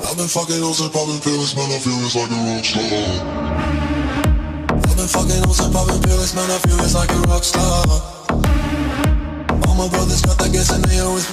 I've been fucking hoes and popping pills, man, I feel it's like a rock star. I've been fucking hoes and popping pills, man, I feel it's like a rock star. All my brothers got that gas and they always